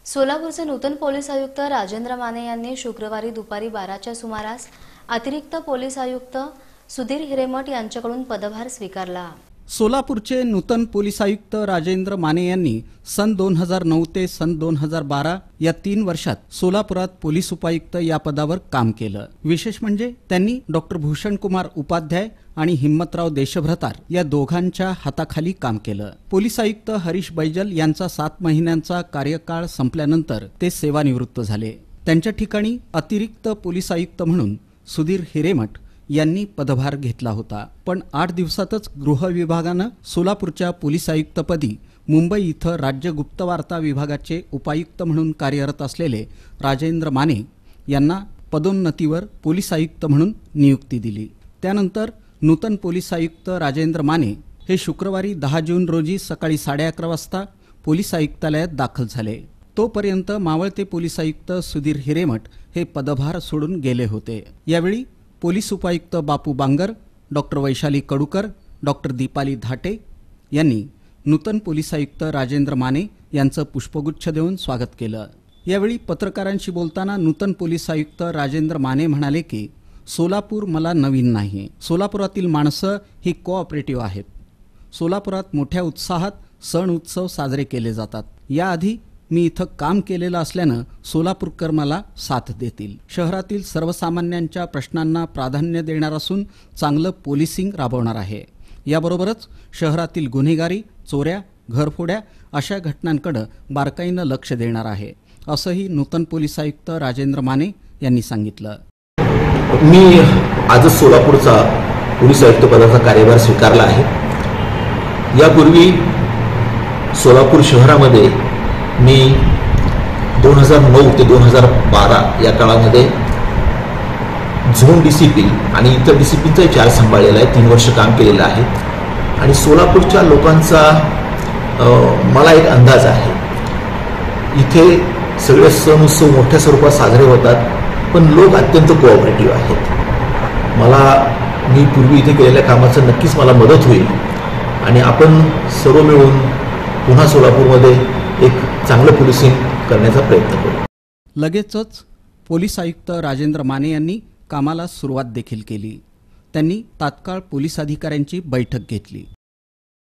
सोलापूरचे नूतन पोलीस आयुक्त राजेंद्र माने यांनी शुक्रवारी दुपारी 12च्या सुमारास अतिरिक्त पोलीस आयुक्त सुधीर हिरेमठ यांच्याकडून पदभार स्वीकारला। सोलापूरचे नूतन पोलीस आयुक्त राजेंद्र माने यांनी सन 2009 ते सन 2012 या 3 वर्षात सोलापुरात पोलीस उपायुक्त या पदावर काम केलं। विशेष म्हणजे त्यांनी डॉक्टर भूषणकुमार उपाध्याय आणि हिम्मतराव देशभ्रतार या दोघांच्या हाताखाली काम केलं। पोलीस आयुक्त हरीश बैजल यांचा 7 महिन्यांचा कार्यकाळ संपल्यानंतर ते सेवानिवृत्त झाले। त्यांच्या ठिकाणी अतिरिक्त पोलीस आयुक्त म्हणून सुधीर हिरेमठ यांनी पदभार घेतला होता। पण 8 दिवसातच गृह विभागानं सोलापूरच्या पोलीस आयुक्तपदी मुंबई इथं राज्य गुप्तवार्ता विभागाचे उपायुक्त म्हणून कार्यरत असलेले राजेंद्र माने यांना पदोन्नतीवर पोलीस आयुक्त म्हणून नियुक्ती दिली। त्यानंतर नूतन पोलीस आयुक्त राजेंद्र माने हे शुक्रवारी 10 जून रोजी सकाळी 11:30 वाजता पोलीस आयुक्तालयात दाखल झाले। तोपर्यंत मावळते पोलीस आयुक्त सुधीर हिरेमठ हे पदभार सोडून गेले होते। यावेळी पोलीस उपायुक्त बापू बांगर, डॉक्टर वैशाली कडूकर, डॉक्टर दीपाली धाटे यांनी नूतन पोलीस आयुक्त राजेंद्र माने यांचं पुष्पगुच्छ देऊन स्वागत केलं। यावेळी पत्रकारांशी बोलताना नूतन पोलीस आयुक्त राजेंद्र माने म्हणाले की सोलापूर मला नवीन नाही। सोलापुरातील माणसं ही कोऑपरेटिव्ह आहेत। सोलापुरात मोठ्या उत्साहात सण उत्सव साजरे केले जातात। याआधी मी इथं काम केलेलं असल्यानं सोलापूरकर मला साथ देतील। शहरातील सर्वसामान्यांच्या प्रश्नांना प्राधान्य देणार असून चांगलं पोलिसिंग राबवणार आहे। याबरोबरच शहरातील गुन्हेगारी, चोऱ्या, घरफोड्या अशा घटनांकडे बारकाईनं लक्ष देणार आहे, असंही नूतन पोलीस आयुक्त राजेंद्र माने यांनी सांगितलं। मी आजच सोलापूरचा पोलीस आयुक्त पदाचा कार्यभार स्वीकारला आहे। यापूर्वी सोलापूर शहरामध्ये मी 2009 ते 2012 या काळामध्ये झोन डीसीपी आणि इतर डीसीपींचा चार्ज सांभाळलेला आहे। 3 वर्ष काम केलेलं आहे आणि सोलापूरच्या लोकांचा मला एक अंदाज आहे। इथे सगळे सण उत्सव मोठ्या स्वरूपात साजरे होतात, पण लोक अत्यंत कोऑपरेटिव्ह आहेत। मी पूर्वी इथे केलेल्या कामाचं नक्कीच मला मदत होईल आणि आपण सर्व मिळून पुन्हा सोलापूरमध्ये एक चांगलं पोलिसिंग करण्याचा प्रयत्न करू। लगेचच पोलीस आयुक्त राजेंद्र माने यांनी कामाला सुरुवात देखील केली। त्यांनी तात्काळ पोलीस अधिकाऱ्यांची बैठक घेतली।